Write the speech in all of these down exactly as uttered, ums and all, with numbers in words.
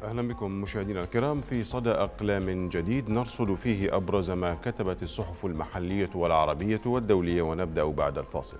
أهلا بكم مشاهدينا الكرام في صدى أقلام جديد نرصد فيه أبرز ما كتبت الصحف المحلية والعربية والدولية، ونبدأ بعد الفاصل.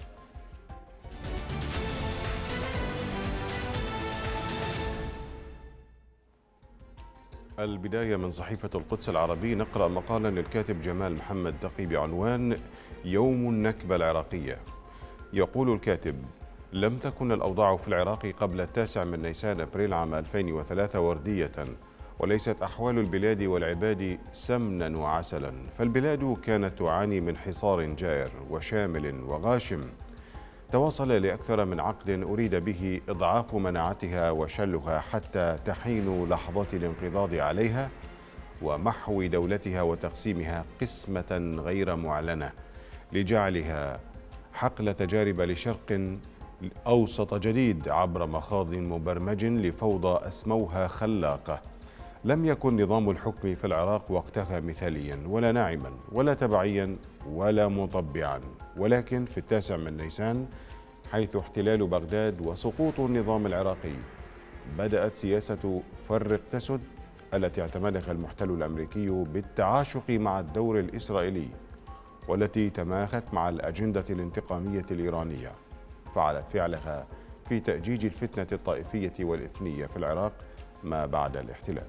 البداية من صحيفة القدس العربي، نقرأ مقالا للكاتب جمال محمد تقي بعنوان يوم النكبة العراقية. يقول الكاتب: لم تكن الأوضاع في العراق قبل التاسع من نيسان أبريل عام ألفين وثلاثة وردية، وليست أحوال البلاد والعباد سمنا وعسلا، فالبلاد كانت تعاني من حصار جائر وشامل وغاشم تواصل لأكثر من عقد أريد به إضعاف مناعتها وشلها حتى تحين لحظة الانقضاض عليها ومحو دولتها وتقسيمها قسمة غير معلنة لجعلها حقل تجارب لشرق أوسط جديد عبر مخاض مبرمج لفوضى أسموها خلاقة. لم يكن نظام الحكم في العراق وقتها مثاليا ولا ناعما ولا تبعيا ولا مطبعا، ولكن في التاسع من نيسان حيث احتلال بغداد وسقوط النظام العراقي بدأت سياسة فرق تسد التي اعتمدها المحتل الأمريكي بالتعاشق مع الدور الإسرائيلي، والتي تماخت مع الأجندة الانتقامية الإيرانية، فعلت فعلها في تأجيج الفتنة الطائفية والإثنية في العراق ما بعد الاحتلال.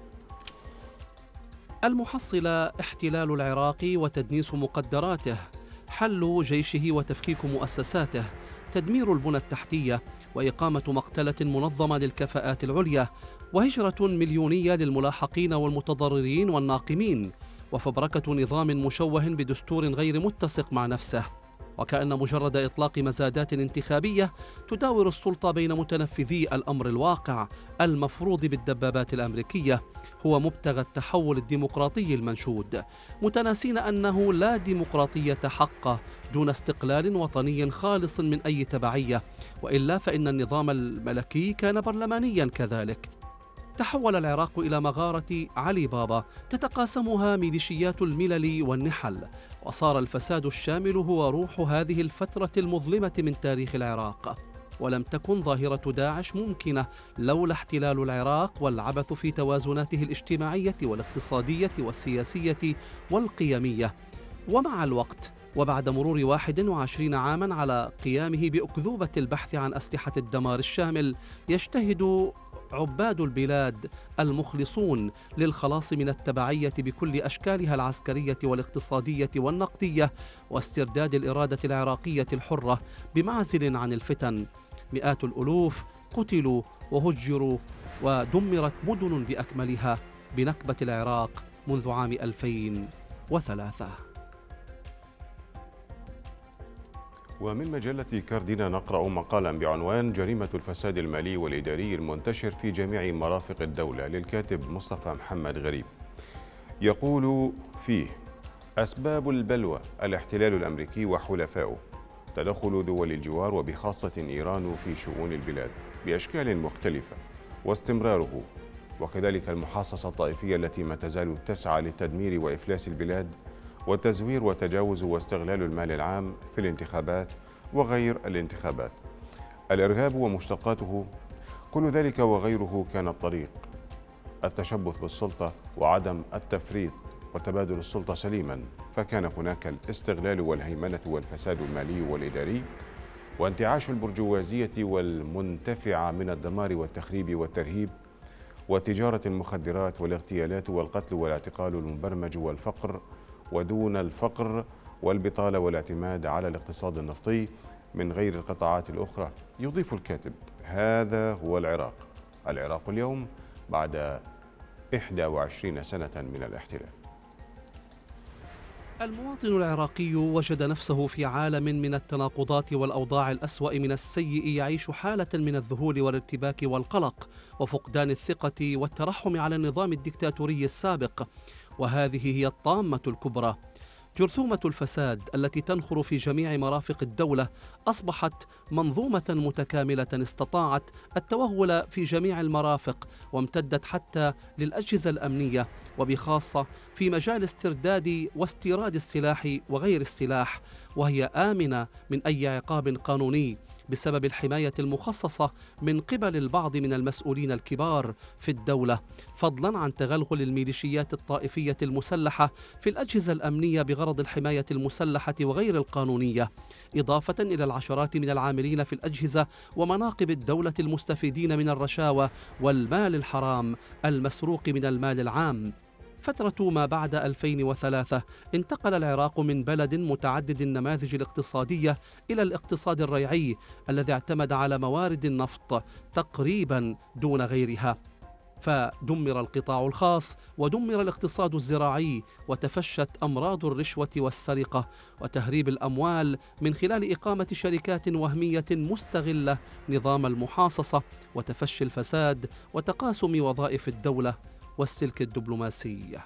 المحصلة: احتلال العراق وتدنيس مقدراته، حل جيشه وتفكيك مؤسساته، تدمير البنى التحتية وإقامة مقتلة منظمة للكفاءات العليا، وهجرة مليونية للملاحقين والمتضررين والناقمين، وفبركة نظام مشوه بدستور غير متسق مع نفسه. وكأن مجرد إطلاق مزادات انتخابية تداور السلطة بين متنفذي الأمر الواقع المفروض بالدبابات الأمريكية هو مبتغى التحول الديمقراطي المنشود، متناسين أنه لا ديمقراطية حقة دون استقلال وطني خالص من أي تبعية، وإلا فإن النظام الملكي كان برلمانيا كذلك. تحول العراق إلى مغارة علي بابا تتقاسمها ميليشيات الملل والنحل، وصار الفساد الشامل هو روح هذه الفترة المظلمة من تاريخ العراق. ولم تكن ظاهرة داعش ممكنة لولا احتلال العراق والعبث في توازناته الاجتماعية والاقتصادية والسياسية والقيمية. ومع الوقت وبعد مرور واحد وعشرين عاما على قيامه بأكذوبة البحث عن أسلحة الدمار الشامل، يجتهد عباد البلاد المخلصون للخلاص من التبعية بكل أشكالها العسكرية والاقتصادية والنقدية واسترداد الإرادة العراقية الحرة بمعزل عن الفتن. مئات الألوف قتلوا وهجروا ودمرت مدن بأكملها بنكبة العراق منذ عام ألفين وثلاثة. ومن مجلة كاردينا نقرأ مقالا بعنوان جريمة الفساد المالي والإداري المنتشر في جميع مرافق الدولة للكاتب مصطفى محمد غريب. يقول فيه: أسباب البلوى الاحتلال الأمريكي وحلفائه، تدخل دول الجوار وبخاصة إيران في شؤون البلاد بأشكال مختلفة، واستمراره، وكذلك المحاصصة الطائفية التي ما تزال تسعى للتدمير وإفلاس البلاد والتزوير وتجاوز واستغلال المال العام في الانتخابات وغير الانتخابات، الإرهاب ومشتقاته، كل ذلك وغيره كان الطريق التشبث بالسلطة وعدم التفريط وتبادل السلطة سليما، فكان هناك الاستغلال والهيمنة والفساد المالي والإداري وانتعاش البرجوازية والمنتفعة من الدمار والتخريب والترهيب وتجارة المخدرات والاغتيالات والقتل والاعتقال المبرمج والفقر ودون الفقر والبطالة والاعتماد على الاقتصاد النفطي من غير القطاعات الأخرى. يضيف الكاتب: هذا هو العراق، العراق اليوم بعد إحدى وعشرين سنة من الاحتلال. المواطن العراقي وجد نفسه في عالم من التناقضات والأوضاع الأسوأ من السيء، يعيش حالة من الذهول والارتباك والقلق وفقدان الثقة والترحم على النظام الدكتاتوري السابق. وهذه هي الطامة الكبرى. جرثومة الفساد التي تنخر في جميع مرافق الدولة أصبحت منظومة متكاملة استطاعت التوغل في جميع المرافق، وامتدت حتى للأجهزة الأمنية، وبخاصة في مجال استرداد واستيراد السلاح وغير السلاح، وهي آمنة من أي عقاب قانوني، بسبب الحماية المخصصة من قبل البعض من المسؤولين الكبار في الدولة، فضلاً عن تغلغل الميليشيات الطائفية المسلحة في الأجهزة الأمنية بغرض الحماية المسلحة وغير القانونية، إضافة إلى العشرات من العاملين في الأجهزة ومناقب الدولة المستفيدين من الرشاوى والمال الحرام المسروق من المال العام. فترة ما بعد ألفين وثلاثة انتقل العراق من بلد متعدد النماذج الاقتصادية إلى الاقتصاد الريعي الذي اعتمد على موارد النفط تقريبا دون غيرها، فدمر القطاع الخاص ودمر الاقتصاد الزراعي، وتفشت أمراض الرشوة والسرقة وتهريب الأموال من خلال إقامة شركات وهمية مستغلة نظام المحاصصة، وتفشي الفساد وتقاسم وظائف الدولة والسلك الدبلوماسي.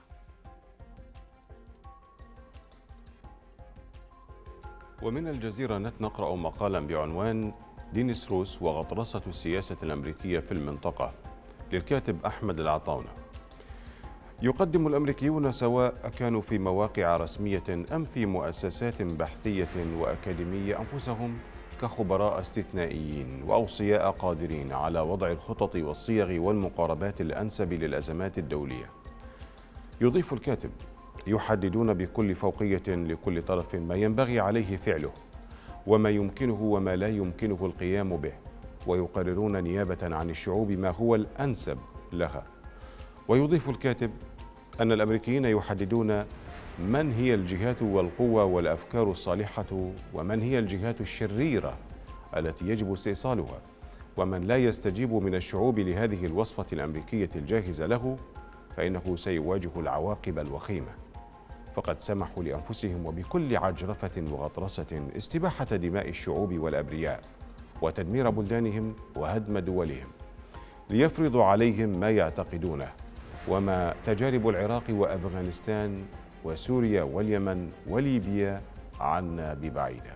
ومن الجزيرة نت نقرأ مقالا بعنوان دينيس روس وغطرسة السياسة الأمريكية في المنطقة للكاتب أحمد العطاونة. يقدم الأمريكيون سواء كانوا في مواقع رسمية أم في مؤسسات بحثية وأكاديمية أنفسهم كخبراء استثنائيين وأوصياء قادرين على وضع الخطط والصيغ والمقاربات الأنسب للأزمات الدولية. يضيف الكاتب: يحددون بكل فوقية لكل طرف ما ينبغي عليه فعله وما يمكنه وما لا يمكنه القيام به، ويقررون نيابة عن الشعوب ما هو الأنسب لها. ويضيف الكاتب أن الأمريكيين يحددون من هي الجهات والقوى والأفكار الصالحة ومن هي الجهات الشريرة التي يجب استئصالها، ومن لا يستجيب من الشعوب لهذه الوصفة الأمريكية الجاهزة له فإنه سيواجه العواقب الوخيمة، فقد سمحوا لأنفسهم وبكل عجرفة وغطرسة استباحة دماء الشعوب والأبرياء وتدمير بلدانهم وهدم دولهم ليفرضوا عليهم ما يعتقدونه، وما تجارب العراق وأفغانستان وسوريا واليمن وليبيا عنا ببعيدة.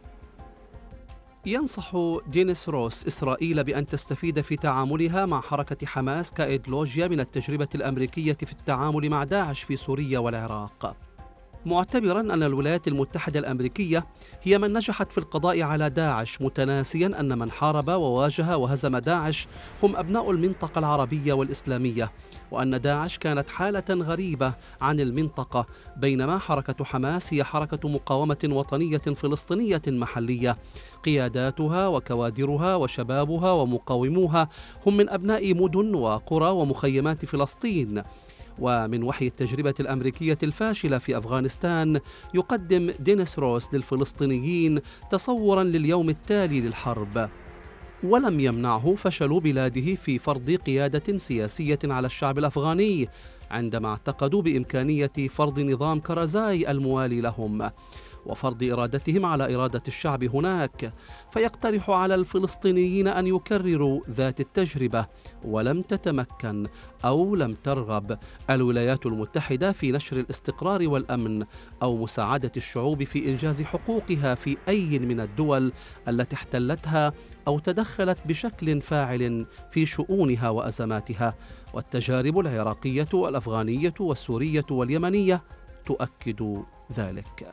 ينصح دينيس روس إسرائيل بأن تستفيد في تعاملها مع حركة حماس كإيديولوجيا من التجربة الأمريكية في التعامل مع داعش في سوريا والعراق، معتبرا أن الولايات المتحدة الأمريكية هي من نجحت في القضاء على داعش، متناسيا أن من حارب وواجه وهزم داعش هم أبناء المنطقة العربية والإسلامية، وأن داعش كانت حالة غريبة عن المنطقة، بينما حركة حماس هي حركة مقاومة وطنية فلسطينية محلية، قياداتها وكوادرها وشبابها ومقاوموها هم من أبناء مدن وقرى ومخيمات فلسطين. ومن وحي التجربة الأمريكية الفاشلة في أفغانستان يقدم دينيس روس للفلسطينيين تصوراً لليوم التالي للحرب، ولم يمنعه فشل بلاده في فرض قيادة سياسية على الشعب الأفغاني عندما اعتقدوا بإمكانية فرض نظام كرزاي الموالي لهم وفرض إرادتهم على إرادة الشعب هناك، فيقترح على الفلسطينيين أن يكرروا ذات التجربة، ولم تتمكن أو لم ترغب الولايات المتحدة في نشر الاستقرار والأمن أو مساعدة الشعوب في إنجاز حقوقها في أي من الدول التي احتلتها أو تدخلت بشكل فاعل في شؤونها وأزماتها، والتجارب العراقية والأفغانية والسورية واليمنية تؤكد ذلك.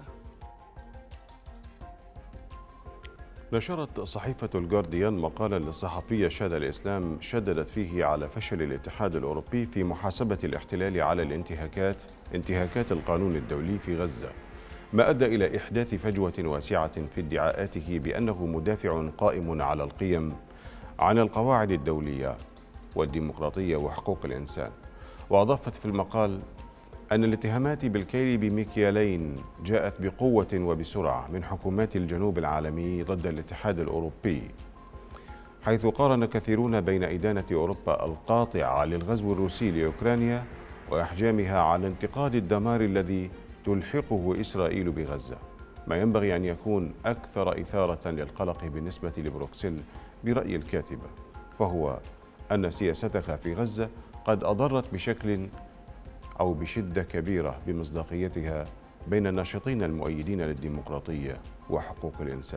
نشرت صحيفة الجارديان مقالا للصحفية شادة الإسلام شددت فيه على فشل الاتحاد الأوروبي في محاسبة الاحتلال على الانتهاكات انتهاكات القانون الدولي في غزة، ما أدى إلى إحداث فجوة واسعة في ادعاءاته بأنه مدافع قائم على القيم عن القواعد الدولية والديمقراطية وحقوق الإنسان. وأضافت في المقال أن الاتهامات بالكيل بمكيالين جاءت بقوة وبسرعة من حكومات الجنوب العالمي ضد الاتحاد الأوروبي، حيث قارن كثيرون بين إدانة أوروبا القاطعة للغزو الروسي لأوكرانيا وإحجامها على انتقاد الدمار الذي تلحقه إسرائيل بغزة، ما ينبغي أن يكون أكثر إثارة للقلق بالنسبة لبروكسل برأي الكاتبة، فهو أن سياستها في غزة قد أضرت بشكل أو بشدة كبيرة بمصداقيتها بين الناشطين المؤيدين للديمقراطية وحقوق الإنسان.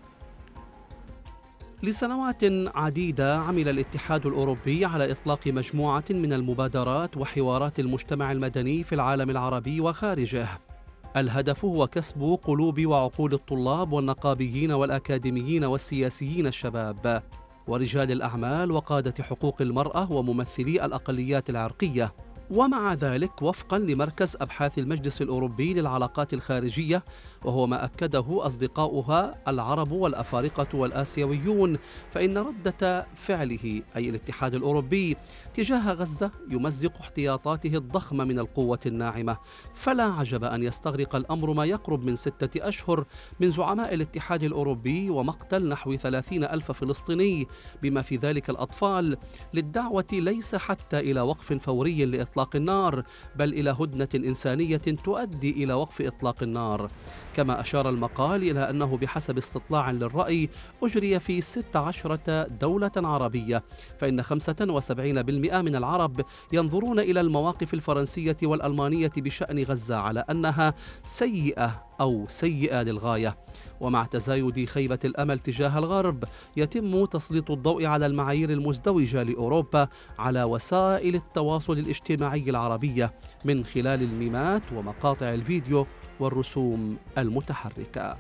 لسنوات عديدة عمل الاتحاد الأوروبي على إطلاق مجموعة من المبادرات وحوارات المجتمع المدني في العالم العربي وخارجه، الهدف هو كسب قلوب وعقول الطلاب والنقابيين والأكاديميين والسياسيين الشباب ورجال الأعمال وقادة حقوق المرأة وممثلي الأقليات العرقية. ومع ذلك وفقا لمركز أبحاث المجلس الأوروبي للعلاقات الخارجية، وهو ما أكده أصدقاؤها العرب والأفارقة والآسيويون، فإن ردة فعله أي الاتحاد الأوروبي تجاه غزة يمزق احتياطاته الضخمة من القوة الناعمة. فلا عجب أن يستغرق الأمر ما يقرب من ستة أشهر من زعماء الاتحاد الأوروبي ومقتل نحو ثلاثين ألف فلسطيني بما في ذلك الأطفال للدعوة ليس حتى إلى وقف فوري لإطلاق إطلاق النار، بل إلى هدنة إنسانية تؤدي إلى وقف إطلاق النار. كما أشار المقال إلى أنه بحسب استطلاع للرأي أجري في ست عشرة دولة عربية، فإن خمسة وسبعين بالمئة من العرب ينظرون إلى المواقف الفرنسية والألمانية بشأن غزة على أنها سيئة أو سيئة للغاية. ومع تزايد خيبة الأمل تجاه الغرب يتم تسليط الضوء على المعايير المزدوجة لأوروبا على وسائل التواصل الاجتماعي العربية من خلال الميمات ومقاطع الفيديو والرسوم المتحركة.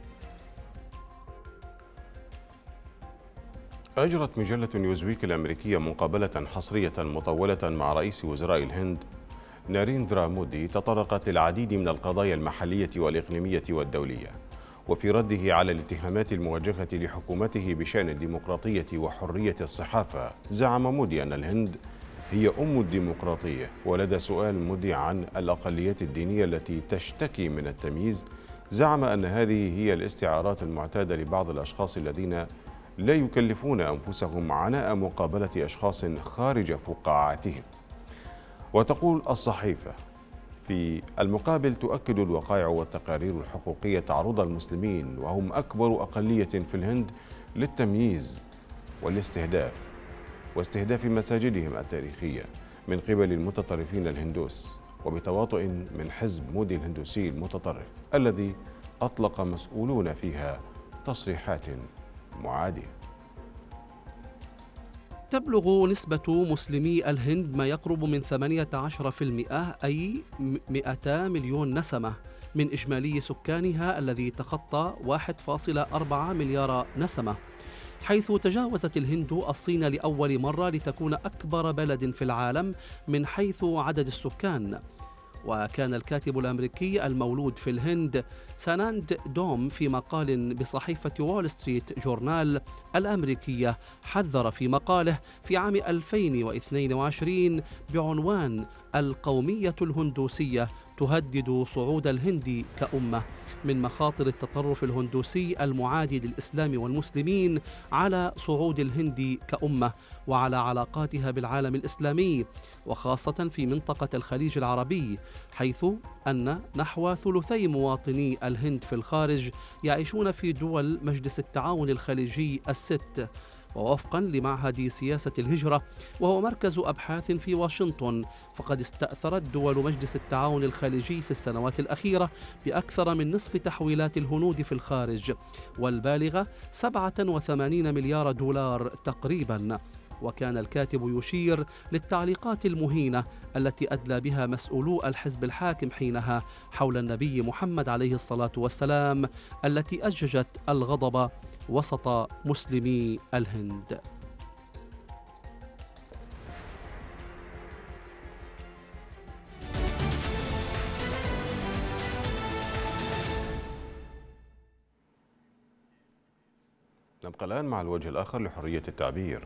أجرت مجلة نيوزويك الأمريكية مقابلة حصرية مطولة مع رئيس وزراء الهند ناريندرا مودي تطرقت للعديد من القضايا المحلية والإقليمية والدولية. وفي رده على الاتهامات الموجهة لحكومته بشأن الديمقراطية وحرية الصحافة، زعم مودي أن الهند هي أم الديمقراطية. ولدى سؤال مودي عن الأقليات الدينية التي تشتكي من التمييز، زعم أن هذه هي الاستعارات المعتادة لبعض الأشخاص الذين لا يكلفون أنفسهم عناء مقابلة أشخاص خارج فقاعاتهم. وتقول الصحيفة: في المقابل تؤكد الوقائع والتقارير الحقوقية تعرض المسلمين، وهم أكبر أقلية في الهند، للتمييز والاستهداف واستهداف مساجدهم التاريخية من قبل المتطرفين الهندوس، وبتواطؤ من حزب مودي الهندوسي المتطرف الذي أطلق مسؤولون فيها تصريحات معادية. تبلغ نسبة مسلمي الهند ما يقرب من ثمانية عشر بالمئة أي مئتي مليون نسمة من إجمالي سكانها الذي تخطى واحد فاصلة أربعة مليار نسمة، حيث تجاوزت الهند الصين لأول مرة لتكون أكبر بلد في العالم من حيث عدد السكان. وكان الكاتب الأمريكي المولود في الهند ساناند دوم في مقال بصحيفة وول ستريت جورنال الأمريكية حذر في مقاله في عام ألفين واثنين وعشرين بعنوان القومية الهندوسية تهدد صعود الهند كأمة من مخاطر التطرف الهندوسي المعادي للإسلام والمسلمين على صعود الهند كأمة وعلى علاقاتها بالعالم الإسلامي، وخاصة في منطقة الخليج العربي، حيث أن نحو ثلثي مواطني الهند في الخارج يعيشون في دول مجلس التعاون الخليجي الست. ووفقا لمعهد سياسة الهجرة وهو مركز أبحاث في واشنطن، فقد استأثرت دول مجلس التعاون الخليجي في السنوات الأخيرة بأكثر من نصف تحويلات الهنود في الخارج، والبالغة سبعة وثمانين مليار دولار تقريبا. وكان الكاتب يشير للتعليقات المهينة التي أدلى بها مسؤولو الحزب الحاكم حينها حول النبي محمد عليه الصلاة والسلام، التي أججت الغضب وسط مسلمي الهند. نبقى الآن مع الوجه الآخر لحرية التعبير.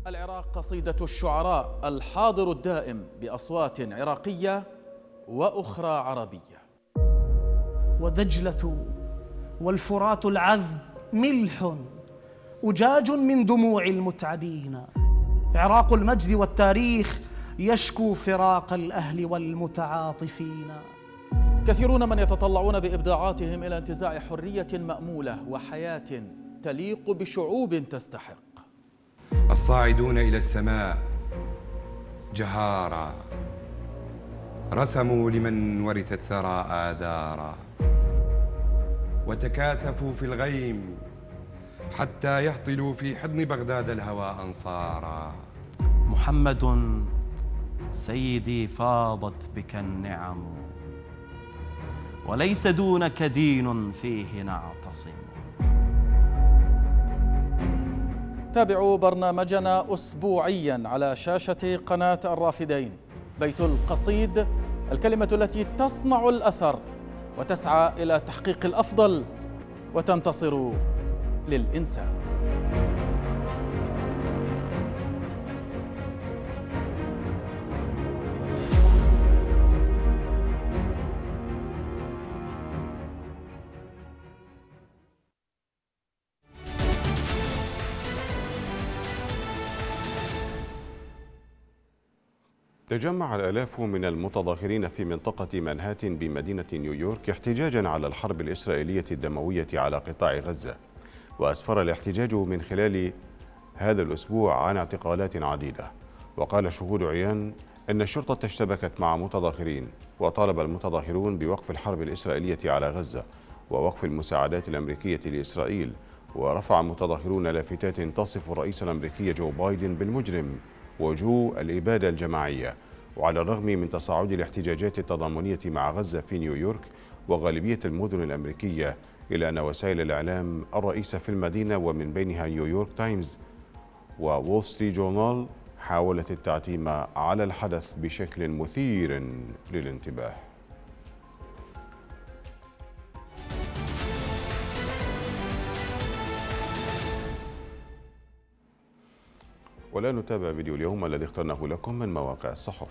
العراق قصيدة الشعراء، الحاضر الدائم بأصوات عراقية وأخرى عربية. ودجلة والفرات العذب ملح أجاج من دموع المتعبين، عراق المجد والتاريخ يشكو فراق الأهل والمتعاطفين. كثيرون من يتطلعون بإبداعاتهم إلى انتزاع حرية مأمولة وحياة تليق بشعوب تستحق. الصاعدون إلى السماء جهارا رسموا لمن ورث الثرى آذارا، وتكاثفوا في الغيم حتى يهطلوا في حضن بغداد الهوى أنصارا. محمد سيدي فاضت بك النعم، وليس دونك دين فيه نعتصم. تابعوا برنامجنا أسبوعيا على شاشة قناة الرافدين. بيت القصيد، الكلمة التي تصنع الأثر وتسعى إلى تحقيق الأفضل وتنتصر للإنسان. تجمع الآلاف من المتظاهرين في منطقة مانهاتن بمدينة نيويورك احتجاجا على الحرب الإسرائيلية الدموية على قطاع غزة. وأسفر الاحتجاج من خلال هذا الأسبوع عن اعتقالات عديدة. وقال شهود عيان أن الشرطة اشتبكت مع متظاهرين، وطالب المتظاهرون بوقف الحرب الإسرائيلية على غزة ووقف المساعدات الأمريكية لإسرائيل. ورفع متظاهرون لافتات تصف الرئيس الأمريكي جو بايدن بالمجرم وجوه الإبادة الجماعية. وعلى الرغم من تصاعد الاحتجاجات التضامنية مع غزة في نيويورك وغالبية المدن الأمريكية، إلا أن وسائل الإعلام الرئيسة في المدينة ومن بينها نيويورك تايمز وول ستريت جورنال حاولت التعتيم على الحدث بشكل مثير للانتباه. والآن نتابع فيديو اليوم الذي اخترناه لكم من مواقع الصحف.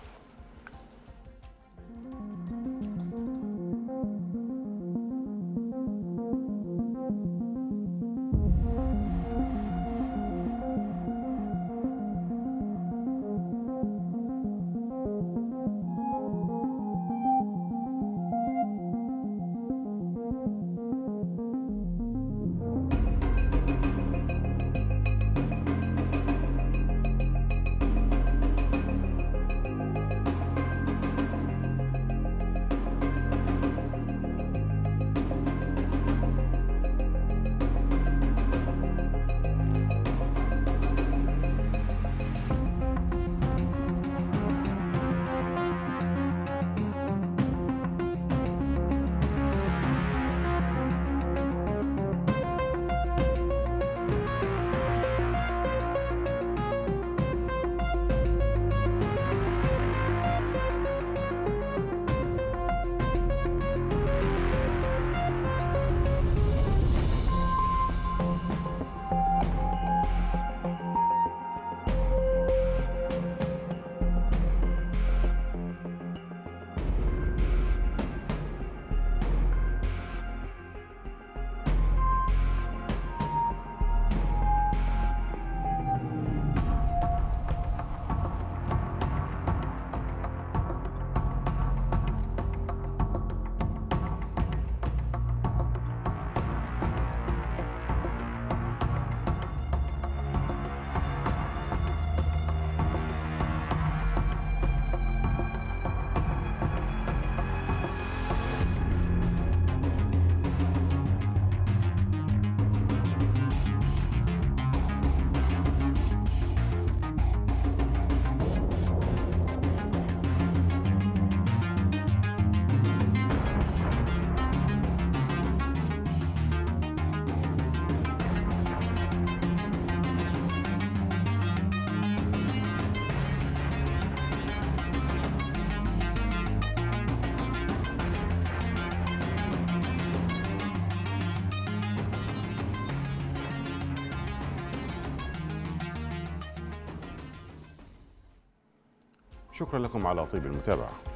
شكرا لكم على طيب المتابعة.